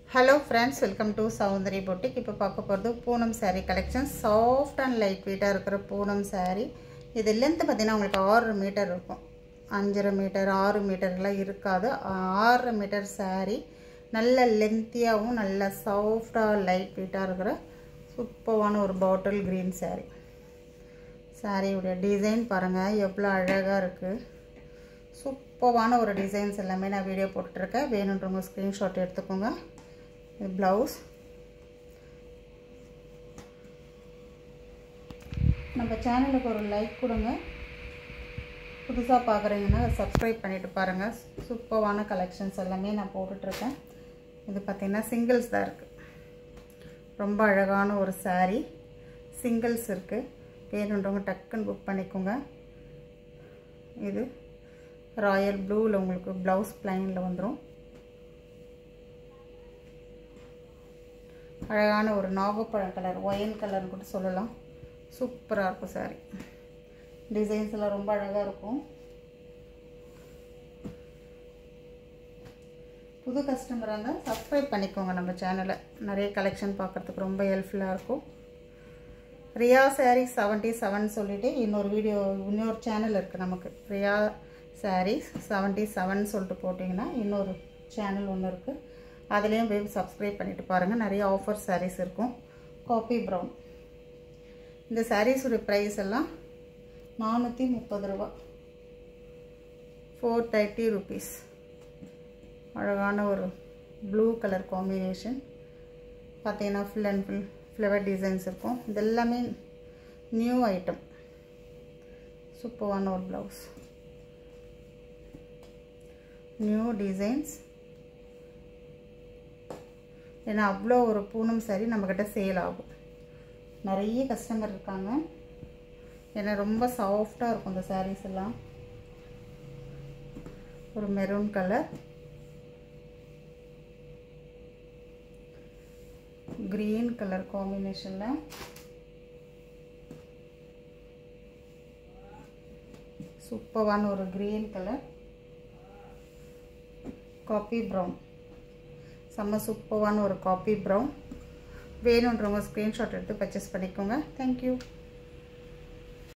Hello friends, welcome to Soundari Boutique. இப்போ பார்க்க போறது Poonam saree collection. Soft and light weight இருக்கிற பூனம் saree. இது length பார்த்தீங்கன்னா உங்களுக்கு 6 மீட்டர் இருக்கும். 5 மீட்டர் 6 மீட்டர்லாம் இருக்காது. 6 மீட்டர் saree. நல்ல லென்த்தியாவும் நல்ல சாஃப்ட்டா லைட் வெயிட்டா இருக்கிற சூப்பரான ஒரு பாட்டில் green saree. saree உடைய டிசைன் பாருங்க எவ்வளவு அழகா இருக்கு. சூப்பரான ஒரு டிசைன்ஸ் எல்லாமே நான் வீடியோ போட்டுருக்கேன். வேணும்ன்றவங்க ஸ்கிரீன்ஷாட் எடுத்துக்கோங்க. blouse நம்ம சேனலுக்கு ஒரு லைக் கொடுங்க. புதுசா பார்க்கறீங்கன்னா சப்ஸ்கிரைப் பண்ணிட்டு பாருங்க. சூப்பரான கலெக்ஷன்ஸ் எல்லாமே நான் போட்டுட்டு இருக்கேன். இது பாத்தீங்கன்னா சிங்கிள்ஸ் தான் இருக்கு. ரொம்ப அழகான ஒரு saree சிங்கிள்ஸ் இருக்கு. வேணும்ன்றவங்க டக்குன்னு புக் பண்ணிக்கோங்க. இது ராயல் ப்ளூல உங்களுக்கு blouse plainல வந்துரும். அழகான ஒரு நாகப்பழம் கலர் ஒயின் கலர் கூட சொல்லலாம். சூப்பரா இருக்கும் saree. டிசைன்ஸ் எல்லாம் ரொம்ப அழகா இருக்கும். புது கஸ்டமரா இருந்தா சப்ஸ்கிரைப் பண்ணிக்கோங்க நம்ம சேனலை. நிறைய கலெக்ஷன் பார்க்கிறதுக்கு ரொம்ப ஹெல்ப்ஃபுல்லா இருக்கும். ரியா sarees 77 சொல்லிட்டு இன்னொரு சேனல் இருக்கு நமக்கு. ரியா sarees 77 சொல்லிட்டு போடிங்கனா இன்னொரு சேனல் ஒன்னு இருக்கு. அதுலயும் போய் சப்ஸ்கிரைப் பண்ணிட்டு பாருங்க. நிறைய ஆஃபர் sarees இருக்கும். Coffee brown. இந்த sarees உடைய பிரைஸ் எல்லாம் 430 ரூபாய். 430 rupees. அழகான ஒரு ப்ளூ கலர் காம்பினேஷன். பாத்தீங்கன்னா full and full flower designs இருக்கும். இதெல்லாம் நியூ ஐட்டம். சூப்பரான ஒரு blouse. New designs. ஏன்னா அவ்வளோ ஒரு பூனம் saree நம்மகிட்ட சேல் ஆகும். நிறைய கஸ்டமர் இருக்காங்க. ஏன்னா ரொம்ப சாஃப்டா இருக்கும் இந்த sarees எல்லாம். ஒரு மெரூன் கலர், கிரீன் கலர் காம்பினேஷன்ல சூப்பரான ஒரு கிரீன் கலர், காபி பிரவுன். செம்ம சூப்பரான ஒரு காபி பிரவுன். வேணும்ன்றவங்க ஸ்கிரீன்ஷாட் எடுத்து பர்ச்சேஸ் பண்ணிக்கோங்க. Thank you.